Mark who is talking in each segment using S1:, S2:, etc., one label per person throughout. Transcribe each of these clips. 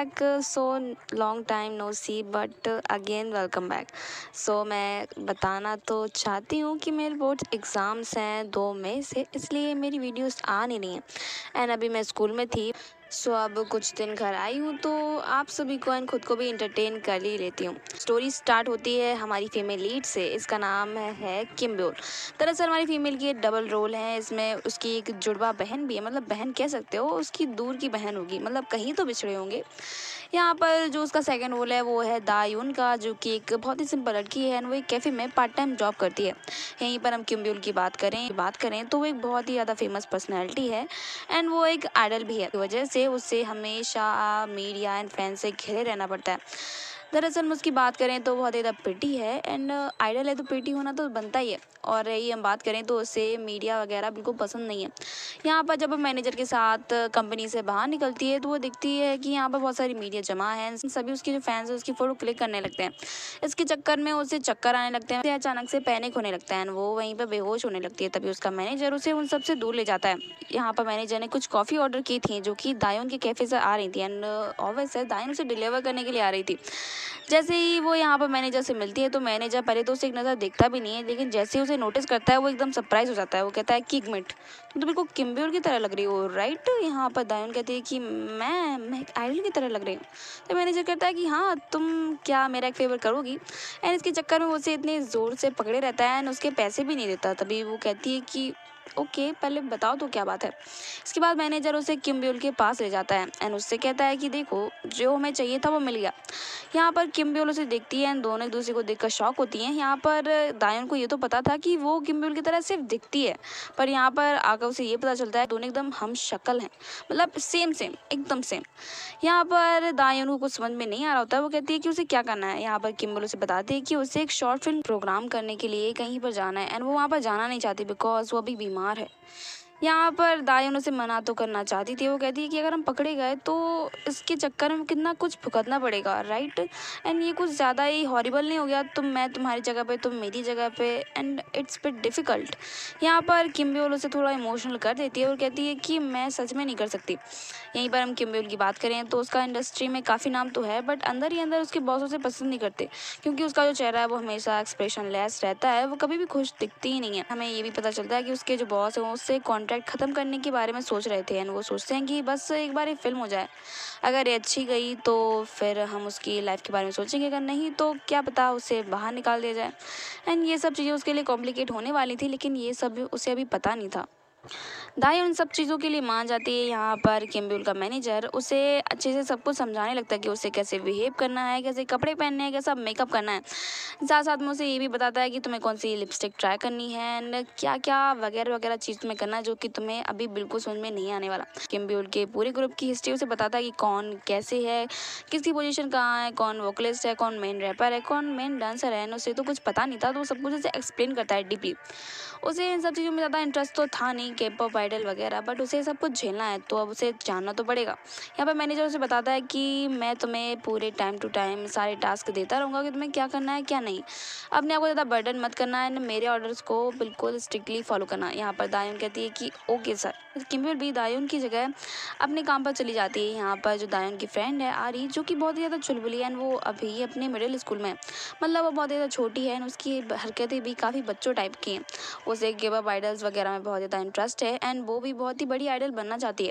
S1: Back. So long time no see but again welcome back. So मैं बताना तो चाहती हूँ कि मेरे बोर्ड एग्ज़ाम्स हैं 2 मई से, इसलिए मेरी वीडियोस आ नहीं रही हैं एंड अभी मैं स्कूल में थी। सो अब कुछ दिन घर आई हूँ तो आप सभी को एंड खुद को भी इंटरटेन कर ही लेती हूँ। स्टोरी स्टार्ट होती है हमारी फीमेल लीड से। इसका नाम है किम ब्योल। दरअसल हमारी फीमेल की डबल रोल है इसमें। उसकी एक जुड़वा बहन भी है, मतलब बहन कह सकते हो, उसकी दूर की बहन होगी, मतलब कहीं तो बिछड़े होंगे। यहाँ पर जो उसका सेकंड रोल है वो है दायून का, जो कि एक बहुत ही सिंपल लड़की है एंड वो एक कैफ़े में पार्ट टाइम जॉब करती है। यहीं पर हम किम ब्योल की बात करें तो वो एक बहुत ही ज़्यादा फेमस पर्सनैलिटी है एंड वो एक आइडल भी है। वजह से उसे हमेशा मीडिया एंड फैन से घिरे रहना पड़ता है। दरअसल हम उसकी बात करें तो बहुत ज़्यादा प्रिटी है एंड आइडल है तो प्रिटी होना तो बनता ही है। और रही हम बात करें तो उसे मीडिया वगैरह बिल्कुल पसंद नहीं है। यहाँ पर जब मैनेजर के साथ कंपनी से बाहर निकलती है तो वो दिखती है कि यहाँ पर बहुत सारी मीडिया जमा है। सभी उसके जो फैंस हैं उसकी फ़ोटो क्लिक करने लगते हैं। इसके चक्कर में उसे चक्कर आने लगते हैं, अचानक से पैनिक होने लगता है, वो वहीं पर बेहोश होने लगती है। तभी उसका मैनेजर उसे उन सब से दूर ले जाता है। यहाँ पर मैनेजर ने कुछ कॉफ़ी ऑर्डर की थी जो कि दायून के कैफ़े से आ रही थी एंड ऑब्वियस है दायून उसे डिलीवर करने के लिए आ रही थी। जैसे ही वो यहाँ पर मैनेजर से मिलती है तो मैनेजर पहले तो उसे एक नज़र देखता भी नहीं है, लेकिन जैसे ही उसे नोटिस करता है वो एकदम सरप्राइज हो जाता है। वो कहता है कि 1 मिनट, तुम तो बिल्कुल किम ब्योल की तरह लग रही हो, राइट। यहाँ पर दायून कहती है कि मैं एक आइडल की तरह लग रही हूँ। तो मैनेजर कहता है कि हाँ, तुम क्या मेरा एक फेवर करोगी। एंड इसके चक्कर में वो उसे इतने ज़ोर से पकड़े रहता है एंड उसके पैसे भी नहीं देता। तभी वो कहती है कि ओके, पहले बताओ तो क्या बात है। इसके बाद मैनेजर उसे किम ब्योल के पास ले जाता है एंड उससे कहता है कि देखो, जो हमें चाहिए था वो मिल गया। यहाँ पर किम ब्योल उसे देखती है एंड दोनों एक दूसरे को देखकर शॉक होती हैं। यहाँ पर दायून को ये तो पता था कि वो किम ब्योल की तरह सिर्फ दिखती है, पर यहाँ पर आकर उसे ये पता चलता है दोनों एकदम हम शक्ल हैं, मतलब सेम सेम एकदम सेम। यहाँ पर दायून को कुछ समझ में नहीं आ रहा होता है। वो कहती है कि उसे क्या करना है। यहाँ पर किम ब्योल उसे बताती है कि उसे एक शॉर्ट फिल्म प्रोग्राम करने के लिए कहीं पर जाना है एंड वो वहाँ पर जाना नहीं चाहती बिकॉज वो अभी बीमार है। यहाँ पर दायून उसे मना तो करना चाहती थी। वो कहती है कि अगर हम पकड़े गए तो इसके चक्कर में कितना कुछ भुगतना पड़ेगा, राइट। एंड ये कुछ ज़्यादा ही हॉरिबल नहीं हो गया, तुम मैं तुम्हारी जगह पे, तुम मेरी जगह पे, एंड इट्स बिट डिफ़िकल्ट। यहाँ पर किम ब्योल उसे थोड़ा इमोशनल कर देती है और कहती है कि मैं सच में नहीं कर सकती। यहीं पर हम किम ब्योल की बात करें तो उसका इंडस्ट्री में काफ़ी नाम तो है, बट अंदर ही अंदर उसके बॉस उसे पसंद नहीं करते, क्योंकि उसका जो चेहरा है वो हमेशा एक्सप्रेशन लेस रहता है। वो कभी भी खुश दिखती ही नहीं है। हमें ये भी पता चलता है कि उसके जो बॉस हैं वो उससे कॉन्ट्रैक्ट ख़त्म करने के बारे में सोच रहे थे एंड वो सोचते हैं कि बस एक बार ये फिल्म हो जाए। अगर ये अच्छी गई तो फिर हम उसकी लाइफ के बारे में सोचेंगे, अगर नहीं तो क्या पता उसे बाहर निकाल दिया जाए। एंड ये सब चीज़ें उसके लिए कॉम्प्लिकेट होने वाली थी, लेकिन ये सब उसे अभी पता नहीं था। दाई उन सब चीज़ों के लिए मान जाती है। यहाँ पर किम ब्योल का मैनेजर उसे अच्छे से सब कुछ समझाने लगता है कि उसे कैसे बिहेव करना है, कैसे कपड़े पहनने हैं, कैसा मेकअप करना है। साथ साथ में उसे ये भी बताता है कि तुम्हें कौन सी लिपस्टिक ट्राई करनी है एंड क्या क्या वगैरह वगैरह चीज़ तुम्हें करना है, जो कि तुम्हें अभी बिल्कुल समझ में नहीं आने वाला। किम ब्योल के पूरे ग्रुप की हिस्ट्री उसे बताता है कि कौन कैसे है, किसकी पोजीशन कहाँ है, कौन वोकलिस्ट है, कौन मेन रैपर है, कौन मेन डांसर है। उसे तो कुछ पता नहीं था, तो वो सब कुछ उसे एक्सप्लेन करता है डीपली। उसे इन सब चीज़ों में ज़्यादा इंटरेस्ट तो था नहीं, के पॉप आइडल वगैरह, बट उसे सब कुछ झेलना है तो अब उसे जानना तो पड़ेगा। यहाँ पर मैनेजर उसे बताता है कि मैं तुम्हें पूरे टाइम टू टाइम सारे टास्क देता रहूँगा कि तुम्हें क्या करना है क्या नहीं। अपने आप को ज़्यादा बर्डन मत करना है, मेरे ऑर्डर्स को बिल्कुल स्ट्रिक्टली फॉलो करना। यहाँ पर दायून कहती है कि ओके सर। किम ब्योल भी दायून की जगह अपने काम पर चली जाती है। यहाँ पर जो दायून की फ्रेंड है आरी, जो कि बहुत ही ज़्यादा चुलबुली है एंड वो अभी अपने मिडिल स्कूल में है, मतलब वो बहुत ज़्यादा छोटी है एंड उसकी हरकतें भी काफ़ी बच्चों टाइप की हैं। उसे गिव अप आइडल्स वगैरह में बहुत ज़्यादा इंटरेस्ट है एंड वो भी बहुत ही बड़ी आइडल बनना चाहती है।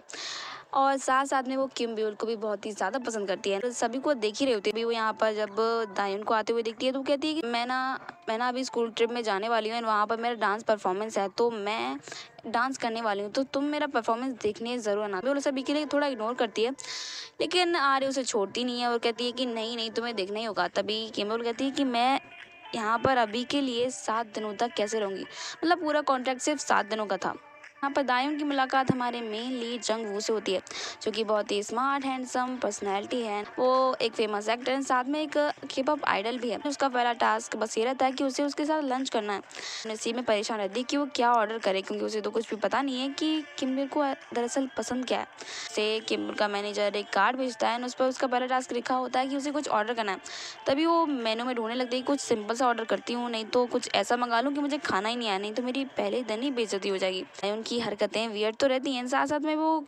S1: और साथ साथ में वो किम ब्योल को भी बहुत ही ज़्यादा पसंद करती है। तो सभी को देख ही रही होती है। अभी वो यहाँ पर जब दायून को आते हुए देखती है तो वो कहती है कि मैं ना अभी स्कूल ट्रिप में जाने वाली हूँ एंड वहाँ पर मेरा डांस परफॉर्मेंस है, तो मैं डांस करने वाली हूँ, तो तुम मेरा परफॉर्मेंस देखने ज़रूर आना। ब्योल सभी के लिए थोड़ा इग्नोर करती है, लेकिन आर्य उसे छोड़ती नहीं है और कहती है कि नहीं नहीं, तुम्हें देखना ही होगा। तभी किम ब्योल कहती है कि मैं यहाँ पर अभी के लिए 7 दिनों तक कैसे रहूँगी, मतलब पूरा कॉन्ट्रैक्ट सिर्फ 7 दिनों का था। यहाँ पर दायून की मुलाकात हमारे मेन लीड जंग वू से होती है, जो कि बहुत ही स्मार्ट हैंडसम पर्सनैलिटी है। वो एक फेमस एक्टर है, साथ में एक K-pop आइडल भी है। उसका पहला टास्क बस ये रहता है कि उसे उसके साथ लंच करना है। नसीब में परेशान रहती है कि वो क्या ऑर्डर करे, क्योंकि उसे तो कुछ भी पता नहीं है कि किम ब्योल को दरअसल पसंद क्या है। उसे किम ब्योल का मैनेजर एक कार्ड भेजता है और उस पर उसका पहला टास्क लिखा होता है कि उसे कुछ ऑर्डर करना है। तभी वो मेनू में ढूंढने लगती है कुछ सिंपल सा ऑर्डर करती हूँ, नहीं तो कुछ ऐसा मंगा लूँ कि मुझे खाना ही नहीं आया, नहीं तो मेरी पहले दिन ही बेइज्जती हो जाएगी। उनकी हरकतें वियर्ड तो रहती हैं, साथ साथ में वो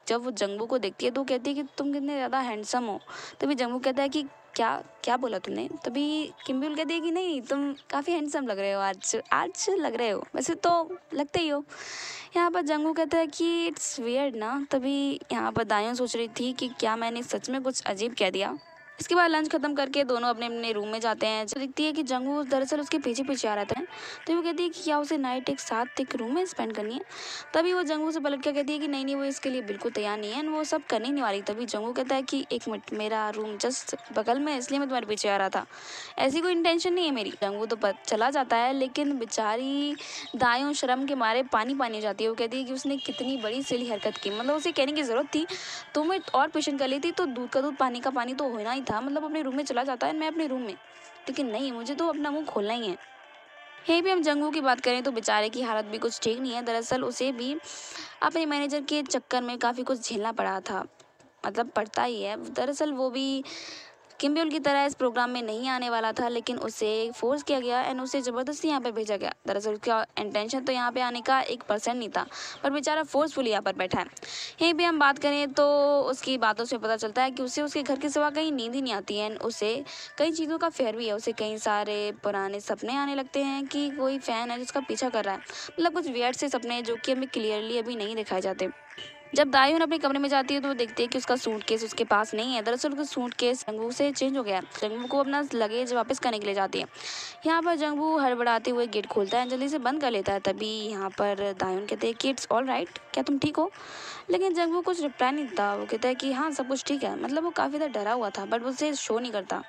S1: जब वो जंगू को देखती है तो कहती है कि तुम कितने ज़्यादा हैंडसम हो। तभी जंगू कहता है कि क्या क्या बोला तुमने? तभी किम्बियोल कहती है कि नहीं, तुम काफ़ी हैंडसम लग रहे हो, आज आज लग रहे हो, वैसे तो लगते ही हो। यहाँ पर जंगू कहता है कि इट्स वियर्ड ना। तभी यहाँ पर दायूं सोच रही थी कि क्या मैंने सच में कुछ अजीब कह दिया। इसके बाद लंच खत्म करके दोनों अपने अपने रूम में जाते हैं। जब दिखती है कि जंगू दरअसल उसके पीछे पीछे आ रहा है, तो वो कहती है कि क्या उसे नाइट एक साथ एक रूम में स्पेंड करनी है। तभी वो जंगू से पलट कर कहती है कि नहीं नहीं, वो इसके लिए बिल्कुल तैयार नहीं है, वो सब करने नहीं वाली। तभी जंगू कहता है कि एक मिनट, मेरा रूम जस्ट बगल में, इसलिए मैं तुम्हारे पीछे आ रहा था, ऐसी कोई इंटेंशन नहीं है मेरी। जंगू तो चला जाता है, लेकिन बेचारी दायूं शर्म के मारे पानी पानी हो जाती है। वो कहती है कि उसने कितनी बड़ी सिली हरकत की, मतलब उसे कहने की ज़रूरत थी तो मैं और पेशेंट कर लेती, तो दूध का दूध पानी का पानी तो होना ही था। मतलब अपने रूम में चला जाता है, मैं अपने रूम में, लेकिन नहीं, मुझे तो अपना मुंह खोलना ही है। यहीं पे हम जंगू की बात करें तो बेचारे की हालत भी कुछ ठीक नहीं है। दरअसल उसे भी अपने मैनेजर के चक्कर में काफ़ी कुछ झेलना पड़ा था, मतलब पड़ता ही है। दरअसल वो भी किम्बियोल की तरह इस प्रोग्राम में नहीं आने वाला था, लेकिन उसे फोर्स किया गया एंड उसे ज़बरदस्ती यहाँ पर भेजा गया। दरअसल उसका इंटेंशन तो यहाँ पे आने का 1% नहीं था, पर बेचारा फोर्सफुली यहाँ पर बैठा है। यहीं पे हम बात करें तो उसकी बातों से पता चलता है कि उसे उसके घर के सिवा कहीं नींद ही नहीं आती है। उसे कई चीज़ों का फेयर भी है, उसे कई सारे पुराने सपने आने लगते हैं कि कोई फ़ैन है जिसका पीछा कर रहा है, मतलब कुछ वियर्ड से सपने जो कि हमें क्लियरली अभी नहीं दिखाए जाते। जब दायून अपने कमरे में जाती है तो वो देखती है कि उसका सूटकेस उसके पास नहीं है। दरअसल उसका सूटकेस जंगू से चेंज हो गया है। जंगू को अपना लगेज वापस करने के लिए जाती है। यहाँ पर जंगू हड़बड़ाते हुए गेट खोलता है, जल्दी से बंद कर लेता है। तभी यहाँ पर दायून कहते हैं कि इट्स ऑल राइट, क्या तुम ठीक हो? लेकिन जंगू कुछ रिप्लाई नहीं देता। वो कहता है कि हाँ, सब कुछ ठीक है। मतलब वो काफ़ी ज़्यादा डरा हुआ था, बट उसे शो नहीं करता।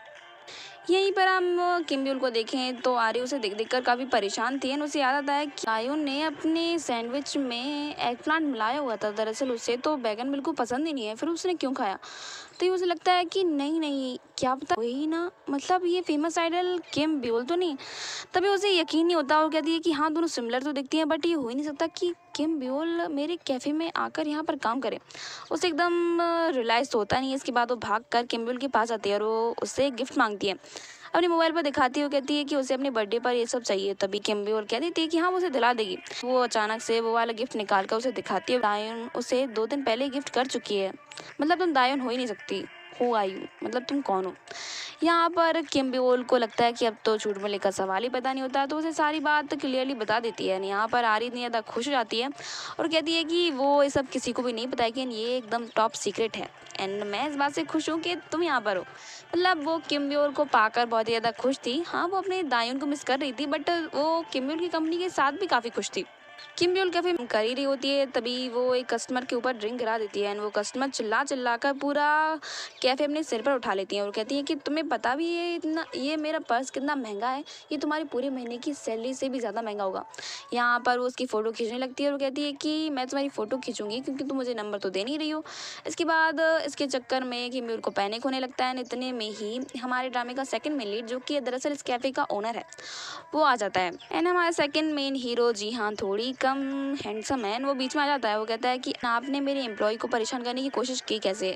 S1: यहीं पर हम किम्बियोल को देखें तो आर्य उसे देख देख कर काफ़ी परेशान थी। उसे याद आता है कि आयुन ने अपने सैंडविच में एग प्लांट मिलाया हुआ था। दरअसल उसे तो बैगन बिल्कुल पसंद ही नहीं है, फिर उसने क्यों खाया? तो ये उसे लगता है कि नहीं नहीं, क्या पता वही ना, मतलब ये फेमस आइडल किम्बियोल तो नहीं। तभी उसे यकीन नहीं होता और कहती है कि हाँ, दोनों सिमिलर तो दिखती हैं, बट ये हो ही नहीं सकता कि किम्बियोल मेरे कैफ़े में आकर यहाँ पर काम करे। उसे एकदम रियलाइज़ तो होता नहीं है। इसके बाद वो भाग कर किम्बियोल के पास आती है और वो उससे गिफ्ट मांगती है। अपने मोबाइल पर दिखाती है, वो कहती है कि उसे अपने बर्थडे पर ये सब चाहिए। तभी किम्बियोल कह देती है कि हाँ, वो उसे दिला देगी। वो अचानक से वो वाला गिफ्ट निकाल कर उसे दिखाती है। दायून उसे 2 दिन पहले गिफ्ट कर चुकी है। मतलब तुम दायून हो ही नहीं सकती, हु आर यू, मतलब तुम कौन हो? यहाँ पर किम्बियोल को लगता है कि अब तो झूठ बोलने का सवाल ही पता नहीं होता, तो उसे सारी बात क्लियरली बता देती है। यहाँ पर आरी इतनी ज़्यादा खुश हो जाती है और कहती है कि वो ये सब किसी को भी नहीं बताएगी, ये एकदम टॉप सीक्रेट है एंड मैं इस बात से खुश हूँ कि तुम यहाँ पर हो। मतलब वो किम्बियोल को पाकर बहुत ही ज़्यादा खुश थी। हाँ, वो अपने दायून को मिस कर रही थी, बट वो किम्बियोल की कंपनी के साथ भी काफ़ी खुश थी। किम्बियोल कैफे में कर ही रही होती है, तभी वो एक कस्टमर के ऊपर ड्रिंक गिरा देती है एंड वो कस्टमर चिल्ला चिल्ला कर पूरा कैफे अपने सिर पर उठा लेती है और कहती है कि तुम्हें पता भी है इतना, ये मेरा पर्स कितना महंगा है, ये तुम्हारी पूरे महीने की सैलरी से भी ज़्यादा महंगा होगा। यहाँ पर वो उसकी फ़ोटो खींचने लगती है और कहती है कि मैं तुम्हारी फ़ोटो खींचूंगी क्योंकि तुम मुझे नंबर तो दे नहीं रही हो। इसके बाद इसके चक्कर में किम्बियोल को पैनिक होने लगता है। इतने में ही हमारे ड्रामे का सेकंड मेन लीड, जो कि दरअसल इस कैफे का ओनर है, वो आ जाता है एंड हमारा सेकंड मेन हीरो, जी हाँ, थोड़ी कम हैंडसम है, वो बीच में आ जाता है। वो कहता है कि आपने मेरे एम्प्लॉय को परेशान करने की कोशिश की कैसे?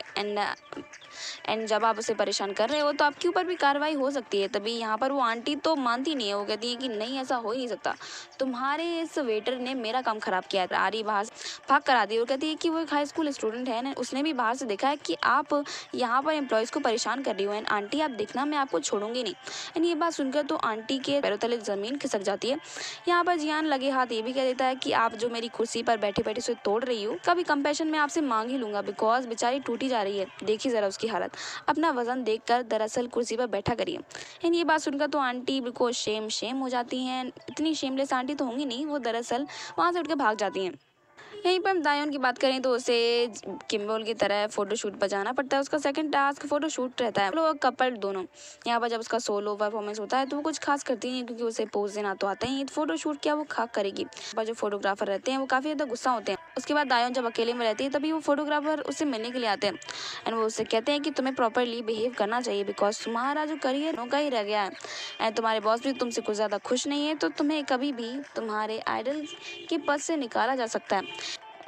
S1: एंड जब आप उसे परेशान कर रहे हो तो आपके ऊपर भी कार्रवाई हो सकती है। तभी यहाँ पर वो आंटी तो मानती नहीं है। वो कहती है कि नहीं, ऐसा हो ही नहीं सकता, तुम्हारे इस वेटर ने मेरा काम खराब किया है। आरी बाहर भाग कर आती है और कहती है कि वो एक हाई स्कूल स्टूडेंट है ना, उसने भी बाहर से देखा है कि आप यहाँ पर एम्प्लॉयज़ को परेशान कर रही हो एंड आंटी आप देखना, मैं आपको छोड़ूंगी नहीं। एंड ये बात सुनकर तो आंटी के पैरों तले ज़मीन खिसक जाती है। यहाँ पर जियान लगे हाथ ये भी कह देता है कि आप जो मेरी कुर्सी पर बैठे बैठे उसे तोड़ रही हो, कभी कंपैशन में आपसे मांग ही लूंगा, बिकॉज बेचारी टूटी जा रही है, देखिए ज़रा उसकी हालत, अपना वजन देखकर दरअसल कुर्सी पर बैठा करिए। एंड ये बात सुनकर तो आंटी बिल्कुल शेम हो जाती हैं। इतनी शेमलेस आंटी तो होंगी नहीं, वो दरअसल वहाँ से उठ के भाग जाती हैं। यहीं पर हम दायून की बात करें तो उसे किम्बियोल की तरह फोटोशूट पर जाना पड़ता है। उसका सेकंड टास्क फोटोशूट रहता है। लोग कपल दोनों यहाँ पर जब उसका सोलो परफॉर्मेंस होता है तो वो कुछ खास करती नहीं, क्योंकि उसे पोज देना तो आता ही, फोटोशूट क्या वो खाक करेगी। पर जो फोटोग्राफर रहते हैं वो काफ़ी ज़्यादा गुस्सा होते हैं। उसके बाद दायून जब अकेले में रहती है तभी वो फोटोग्राफर उससे मिलने के लिए आते हैं एंड वो उससे कहते हैं कि तुम्हें प्रॉपरली बिहेव करना चाहिए, बिकॉज तुम्हारा जो करियर का ही रह गया है एंड तुम्हारे बॉस भी तुमसे कुछ ज़्यादा खुश नहीं है, तो तुम्हें कभी भी तुम्हारे आइडल के पद से निकाला जा सकता है।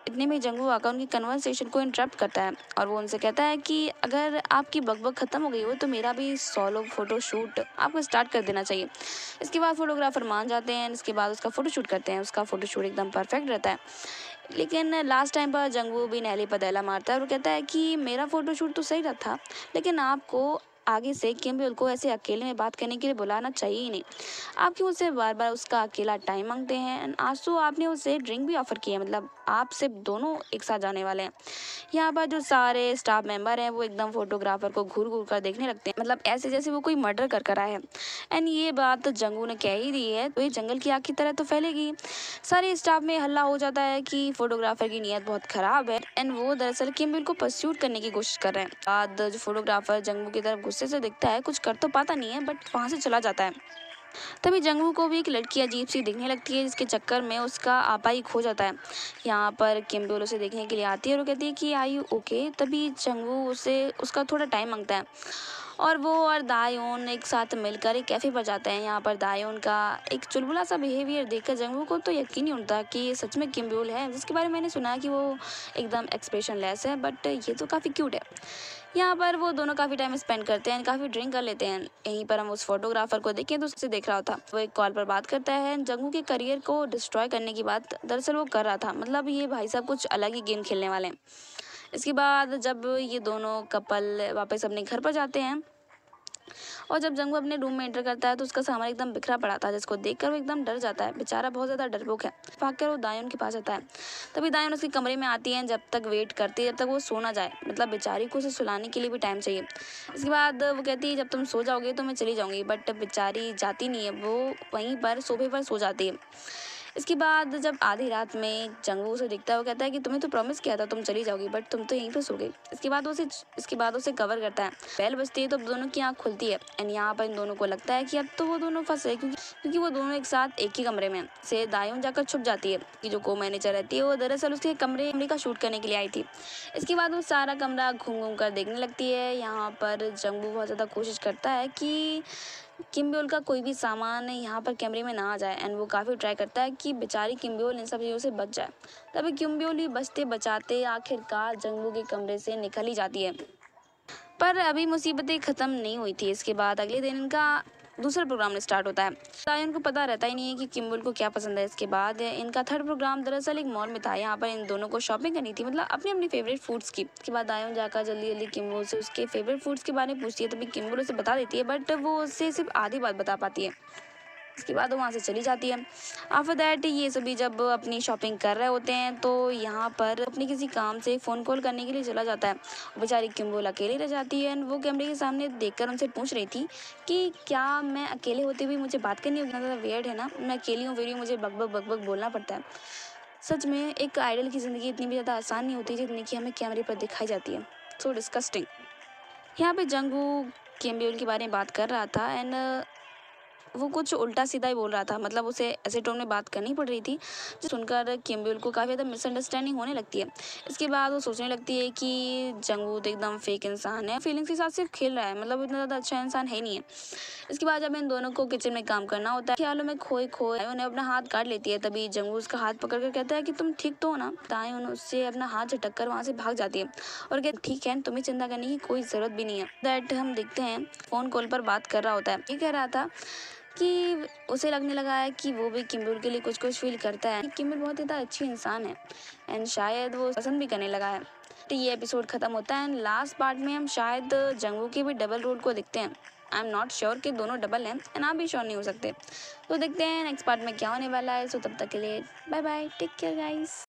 S1: इतने में जंगवू आकर उनकी कन्वर्सेशन को इंटरप्ट करता है और वो उनसे कहता है कि अगर आपकी बकबक खत्म हो गई हो तो मेरा भी सोलो फोटो शूट आपको स्टार्ट कर देना चाहिए। इसके बाद फोटोग्राफर मान जाते हैं। इसके बाद उसका फोटो शूट करते हैं। उसका फोटो शूट एकदम परफेक्ट रहता है। लेकिन लास्ट टाइम पर जंगवू भी नैली पर दैला मारता है और कहता है कि मेरा फोटो शूट तो सही रहा था, लेकिन आपको आगे से किम बियोल को ऐसे अकेले में बात करने के लिए बुलाना चाहिए ही नहीं। आप क्यों उससे बार बार उसका अकेला टाइम मांगते हैं? एंड आज तो आपने उसे ड्रिंक भी ऑफर की है, मतलब आप सिर्फ दोनों एक साथ जाने वाले हैं। यहाँ पर जो सारे स्टाफ मेंबर हैं वो एकदम फोटोग्राफर को घूर घूर कर देखने लगते हैं, मतलब ऐसे जैसे वो कोई मर्डर कर आए हैं। एंड ये बात तो जंगू ने कह ही दी है तो ये जंगल की आग की तरह तो फैलेगी। सारे स्टाफ में हल्ला हो जाता है कि फोटोग्राफर की नीयत बहुत खराब है एंड वो दरअसल किम बिल को परस्यूट करने की कोशिश कर रहे हैं। बाद जो फोटोग्राफर जंगू की तरफ गुस्से से दिखता है, कुछ कर तो पाता नहीं है बट वहां से चला जाता है। तभी जंगवू को भी एक लड़की अजीब सी दिखने लगती है, जिसके चक्कर में उसका आपा ही खो जाता है। यहाँ पर किम बियोल उसे देखने के लिए आती है और वो कहती है कि आई यू ओके। तभी जंगवू उसे उसका थोड़ा टाइम मांगता है और वो और दायोन एक साथ मिलकर एक कैफ़े पर जाते हैं। यहाँ पर दायोन का एक चुलबुला सा बिहेवियर देखकर जंगवू को तो यकीन नहीं होता कि ये सच में किम बियोल है, जिसके बारे में मैंने सुना है कि वो एकदम एक्सप्रेशन लेस है, बट ये तो काफ़ी क्यूट है। यहाँ पर वो दोनों काफ़ी टाइम स्पेंड करते हैं, काफ़ी ड्रिंक कर लेते हैं। यहीं पर हम उस फोटोग्राफर को देखें तो उससे देख रहा होता, वो एक कॉल पर बात करता है। जंगू के करियर को डिस्ट्रॉय करने की बात दरअसल वो कर रहा था, मतलब ये भाई साहब कुछ अलग ही गेम खेलने वाले हैं। इसके बाद जब ये दोनों कपल वापस अपने घर पर जाते हैं और जब जंगू अपने रूम में एंटर करता है तो उसका सामान एकदम बिखरा पड़ा था, जिसको देखकर वो एकदम डर जाता है। बेचारा बहुत ज़्यादा डरपोक है। भागकर वो दायोन के पास आता है। तभी दायोन उसके कमरे में आती है, जब तक वेट करती है जब तक वो सो ना जाए, मतलब बेचारी को उसे सुलाने के लिए भी टाइम चाहिए। इसके बाद वो कहती है जब तुम सो जाओगे तो मैं चली जाऊँगी, बट बेचारी जाती नहीं है, वो वहीं पर सोफे पर सो जाती है। इसके बाद जब आधी रात में जंगू उसे दिखता है, वो कहता है कि तुम्हें तो प्रॉमिस किया था तुम चली जाओगी, बट तुम तो यहीं पे सो गई। इसके बाद उसे कवर करता है। बेल बजती है तो दोनों की आंख खुलती है एंड यहाँ पर इन दोनों को लगता है कि अब तो वो दोनों फंसे, क्योंकि वो दोनों एक साथ एक ही कमरे में हैं। से दायूं जाकर छुप जाती है कि जो को मैनेजर रहती है वो दरअसल उसके कमरे का शूट करने के लिए आई थी। इसके बाद वो सारा कमरा घूम घूम कर देखने लगती है। यहाँ पर जंगू बहुत ज़्यादा कोशिश करता है कि किम बियोल का कोई भी सामान यहाँ पर कैमरे में ना आ जाए एंड वो काफ़ी ट्राई करता है कि बेचारी किम बियोल इन सब चीज़ों से बच जाए। तभी किम बियोल ही बचते बचाते आखिरकार जंगू के कमरे से निकल ही जाती है। पर अभी मुसीबतें ख़त्म नहीं हुई थी। इसके बाद अगले दिन इनका दूसरा प्रोग्राम स्टार्ट होता है। दायून को पता रहता ही नहीं है कि किम बियोल को क्या पसंद है। इसके बाद इनका थर्ड प्रोग्राम दरअसल एक मॉल में था। यहाँ पर इन दोनों को शॉपिंग करनी थी, मतलब अपनी अपनी फेवरेट फूड्स की। इसके बाद दायून जाकर जल्दी जल्दी किम बियोल से उसके फेवरेट फूड्स के बारे में पूछती है। तभी किम बियोल उसे बता देती है, बट वो उससे सिर्फ आधी बात बता पाती है। इसके बाद वो वहाँ से चली जाती है। आफ्टर दैट ये सभी जब अपनी शॉपिंग कर रहे होते हैं तो यहाँ पर अपने किसी काम से फ़ोन कॉल करने के लिए चला जाता है। बेचारी किम बियोल अकेली रह जाती है। वो कैमरे के सामने देखकर उनसे पूछ रही थी कि क्या मैं अकेले होते हुए मुझे बात करनी होगी? ज़्यादा वियर्ड है ना, मैं अकेली हूँ फिर भी मुझे बक बोलना पड़ता है। सच में एक आइडल की ज़िंदगी इतनी भी ज़्यादा आसान नहीं होती जितनी कि हमें कैमरे पर दिखाई जाती है। So disgusting. यहाँ पे जंगू किम बियोल के बारे में बात कर रहा था एंड वो कुछ उल्टा सीधा ही बोल रहा था, मतलब उसे ऐसे टोन में बात करनी पड़ रही थी जो सुनकर किम बियोल को काफ़ी ज़्यादा मिसअंडरस्टैंडिंग होने लगती है। इसके बाद वो सोचने लगती है कि जंगू तो एकदम फेक इंसान है, फीलिंग्स के साथ सिर्फ खेल रहा है, मतलब इतना ज़्यादा अच्छा इंसान है नहीं है। इसके बाद जब इन दोनों को किचन में काम करना होता है, ख्यालों में खोए खोए उन्हें अपना हाथ काट लेती है। तभी जंगू उसका हाथ पकड़ कर कहता है कि तुम ठीक तो हो ना? दाएं उससे अपना हाथ झटक कर वहाँ से भाग जाती है और कहती ठीक है, तुम्हें चिंता करने की कोई ज़रूरत भी नहीं है। दैट हम देखते हैं फ़ोन कॉल पर बात कर रहा होता है। ये कह रहा था कि उसे लगने लगा है कि वो भी किम बियोल के लिए कुछ कुछ फील करता है। किम बियोल बहुत ज़्यादा अच्छी इंसान है एंड शायद वो पसंद भी करने लगा है। तो ये एपिसोड ख़त्म होता है एंड लास्ट पार्ट में हम शायद जंगू के भी डबल रोल को देखते हैं। आई एम नॉट श्योर कि दोनों डबल हैं एंड आप भी श्योर नहीं हो सकते। तो देखते हैं नेक्स्ट पार्ट में क्या होने वाला है। सो तब तक के लिए bye bye, take care guys.